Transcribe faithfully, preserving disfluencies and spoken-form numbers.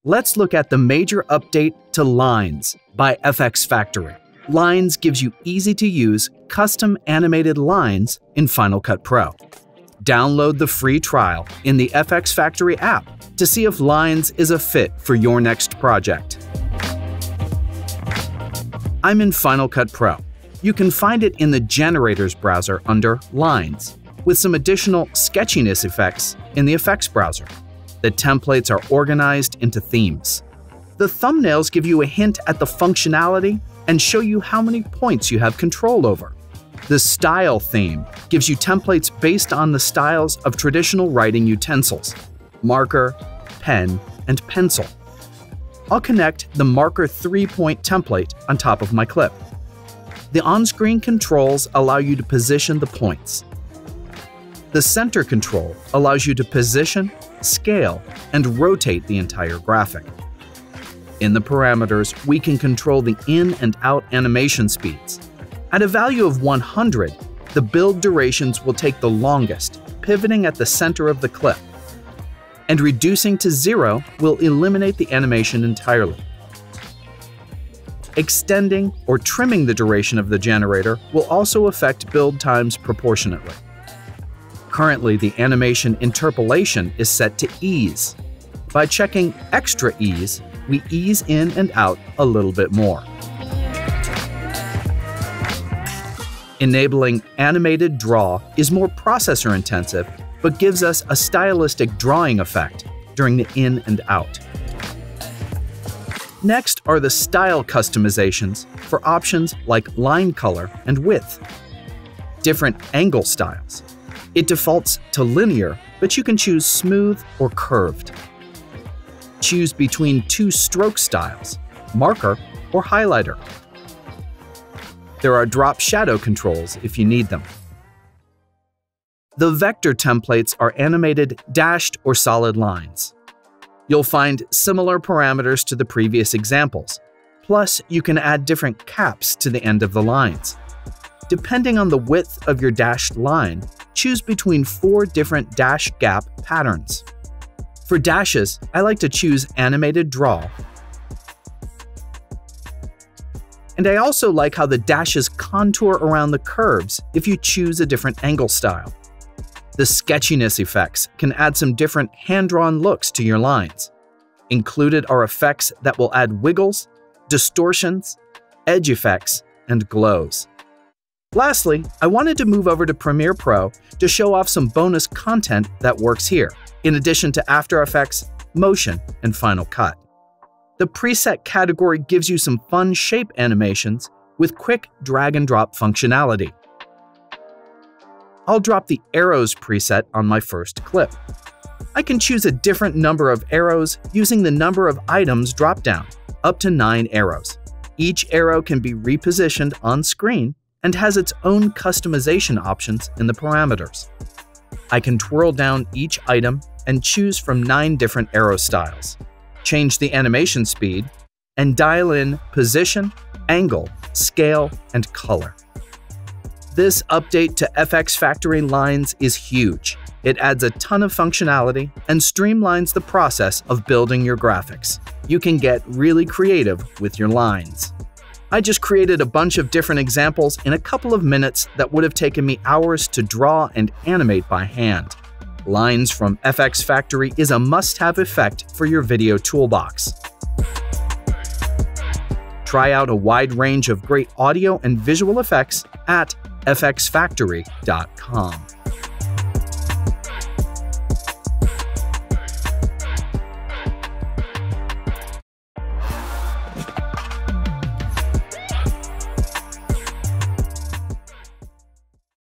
Let's look at the major update to Lines by F X Factory. Lines gives you easy-to-use, custom animated lines in Final Cut Pro. Download the free trial in the F X Factory app to see if Lines is a fit for your next project. I'm in Final Cut Pro. You can find it in the Generators browser under Lines, with some additional sketchiness effects in the Effects browser. The templates are organized into themes. The thumbnails give you a hint at the functionality and show you how many points you have control over. The Style theme gives you templates based on the styles of traditional writing utensils: marker, pen, and pencil. I'll connect the marker three-point template on top of my clip. The on-screen controls allow you to position the points. The center control allows you to position, scale, and rotate the entire graphic. In the parameters, we can control the in and out animation speeds. At a value of one hundred, the build durations will take the longest, pivoting at the center of the clip. And reducing to zero will eliminate the animation entirely. Extending or trimming the duration of the generator will also affect build times proportionately. Currently, the animation interpolation is set to ease. By checking extra ease, we ease in and out a little bit more. Enabling animated draw is more processor intensive, but gives us a stylistic drawing effect during the in and out. Next are the style customizations for options like line color and width. Different angle styles. It defaults to linear, but you can choose smooth or curved. Choose between two stroke styles, marker or highlighter. There are drop shadow controls if you need them. The vector templates are animated dashed or solid lines. You'll find similar parameters to the previous examples. Plus, you can add different caps to the end of the lines. Depending on the width of your dashed line, choose between four different dash gap patterns. For dashes, I like to choose animated draw. And I also like how the dashes contour around the curves if you choose a different angle style. The Sketchiness Effects can add some different hand-drawn looks to your lines. Included are effects that will add wiggles, distortions, edge effects, and glows. Lastly, I wanted to move over to Premiere Pro to show off some bonus content that works here, in addition to After Effects, Motion, and Final Cut. The preset category gives you some fun shape animations with quick drag and drop functionality. I'll drop the Arrows preset on my first clip. I can choose a different number of arrows using the number of items dropdown, up to nine arrows. Each arrow can be repositioned on screen and has its own customization options in the parameters. I can twirl down each item and choose from nine different arrow styles, change the animation speed, and dial in position, angle, scale, and color. This update to F X Factory Lines is huge. It adds a ton of functionality and streamlines the process of building your graphics. You can get really creative with your lines. I just created a bunch of different examples in a couple of minutes that would have taken me hours to draw and animate by hand. Lines from F X Factory is a must-have effect for your video toolbox. Try out a wide range of great audio and visual effects at f x factory dot com.